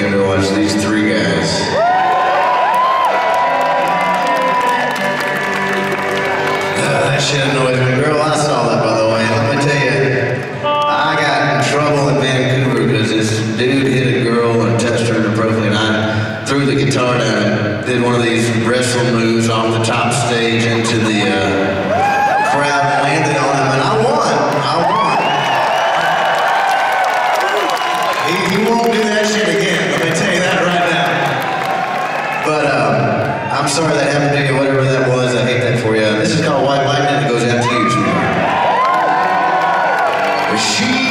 came to watch these three guys. That shit annoys me. Girl, I saw that, by the way. Let me tell you, I got in trouble in Vancouver because this dude hit a girl and touched her inappropriately, and I threw the guitar down and did one of these wrestle moves off the top stage into the crowd and landed on him, and I won. He won't do that shit again, let me tell you that right now. But I'm sorry that happened to you, whatever that was. I hate that for you. This is called White Lightning. It goes out to you. She